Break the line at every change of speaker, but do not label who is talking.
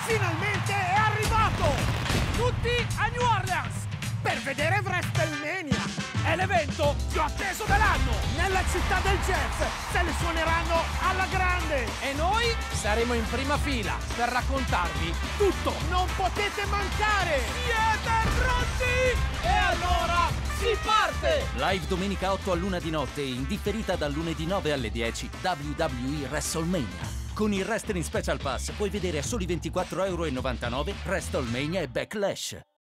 Finalmente è arrivato! Tutti a New Orleans per vedere WrestleMania! È l'evento più atteso dell'anno! Nella città del jazz se le suoneranno alla grande! E noi saremo in prima fila per raccontarvi tutto! Non potete mancare! Siete pronti? E allora si parte!
Live domenica 8 all'1 di notte e in differita dal lunedì 9 alle 10 WWE WrestleMania. Con il Wrestling Special Pass puoi vedere a soli €24,99 WrestleMania e Backlash.